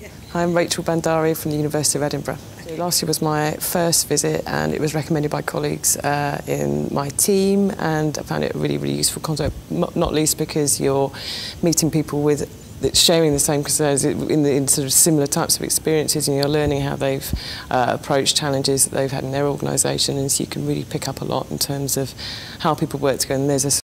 I'm Rachel Bandari from the University of Edinburgh. Last year was my first visit and it was recommended by colleagues in my team, and I found it a really, really useful concept, not least because you're meeting people with sharing the same concerns in sort of similar types of experiences, and you're learning how they've approached challenges that they've had in their organisation, and so you can really pick up a lot in terms of how people work together. And there's a